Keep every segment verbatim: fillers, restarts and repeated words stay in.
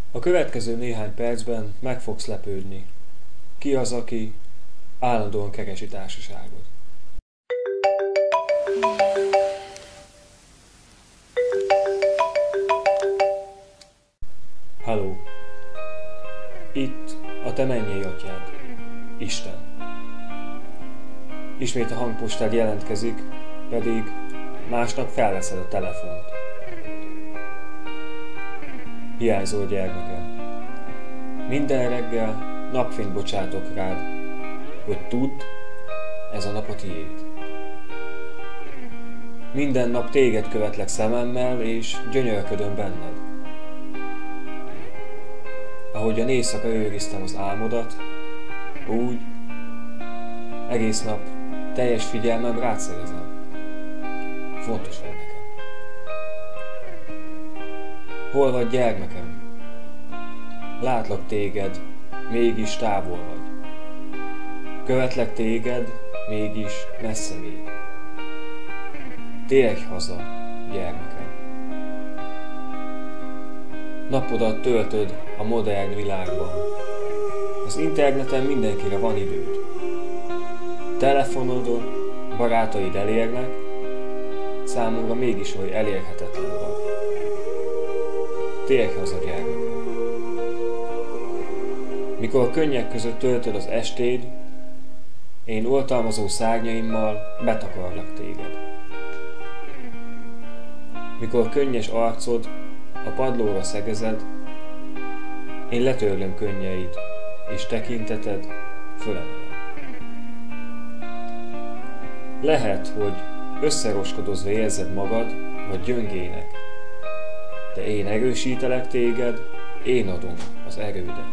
A következő néhány percben meg fogsz lepődni. Ki az, aki állandóan keresi társaságot? Halló! Itt a te mennyei atyád, Isten. Ismét a hangpostád jelentkezik, pedig másnap felveszed a telefont. Hiányzol, gyermekem. Minden reggel napfényt bocsátok rád, hogy tudd, ez a nap a tiéd. Minden nap téged követlek szememmel, és gyönyörködöm benned. Ahogyan éjszaka őriztem az álmodat, úgy egész nap teljes figyelmem rád szerezem. Fontos vagy nekem. Hol vagy, gyermekem? Látlak téged, mégis távol vagy. Követlek téged, mégis messze még. Térj haza, gyermekem. Napodat töltöd a modern világban. Az interneten mindenkire van időd. Telefonodon barátaid elérnek, számomra mégis oly elérhetetlen vagy. Térj haza, gyermekem. Mikor könnyek között töltöd az estéd, én oltalmazó szárnyaimmal betakarlak téged. Mikor könnyes arcod a padlóra szegezed, én letörlöm könnyeid, és tekinteted fölemelem. Lehet, hogy összeroskadozva érzed magad, vagy gyöngének, de én erősítelek téged, én adom az erődet.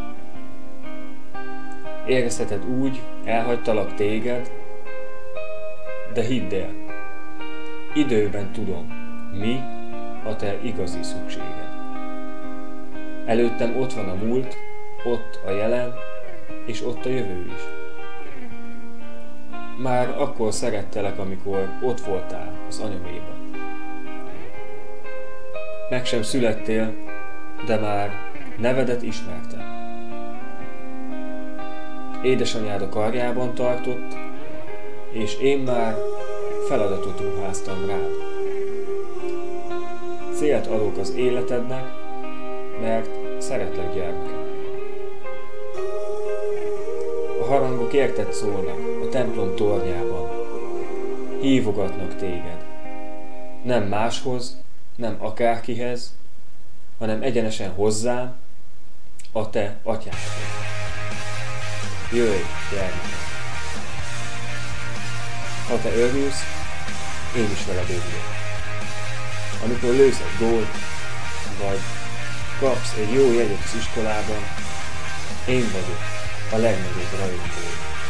Érezheted úgy, elhagytalak téged, de hidd el, időben tudom, mi a te igazi szükséged. Előttem ott van a múlt, ott a jelen, és ott a jövő is. Már akkor szerettelek, amikor ott voltál az anyamében. Meg sem születtél, de már nevedet ismertem. Édesanyád a karjában tartott, és én már feladatot ruháztam rád. Célt adok az életednek, mert szeretlek, gyermekem. A harangok érted szólnak a templom tornyában. Hívogatnak téged. Nem máshoz, nem akárkihez, hanem egyenesen hozzám, a te atyádhoz. Jöjj, gyermekem! Ha te örülsz, én is veled örülök. Amikor lősz egy gólt, vagy kapsz egy jó jegyet az iskolában, én vagyok a legnagyobb rajongó.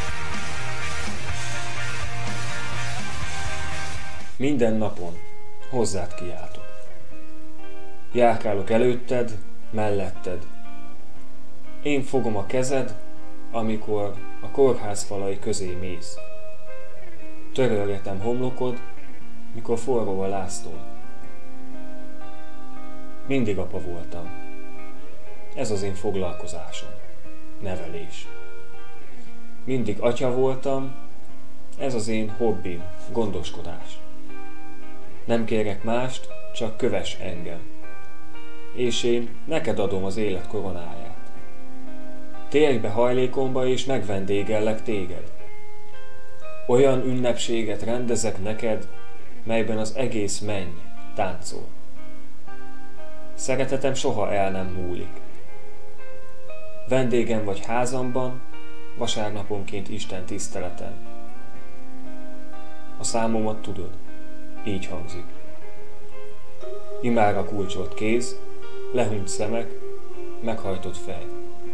Minden napon hozzád kiáltok. Járkálok előtted, melletted. Én fogom a kezed, amikor a kórház falai közé mész. Törölgetem homlokod, mikor forró a lászló. Mindig apa voltam. Ez az én foglalkozásom. Nevelés. Mindig atya voltam. Ez az én hobbim. Gondoskodás. Nem kérek mást, csak kövess engem. És én neked adom az élet koronáját. Térj be hajlékomba, és megvendégellek téged. Olyan ünnepséget rendezek neked, melyben az egész menny táncol. Szeretetem soha el nem múlik. Vendégem vagy házamban, vasárnaponként Isten tiszteleten. A számomat tudod, így hangzik. Imára kulcsolt kéz, lehunyt szemek, meghajtott fej.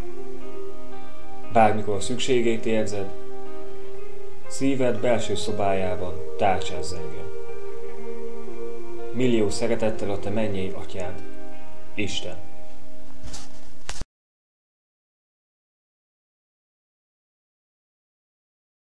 Bármikor szükségét érzed, szíved belső szobájában tárcsázz engem. Millió szeretettel a te mennyei atyád, Isten.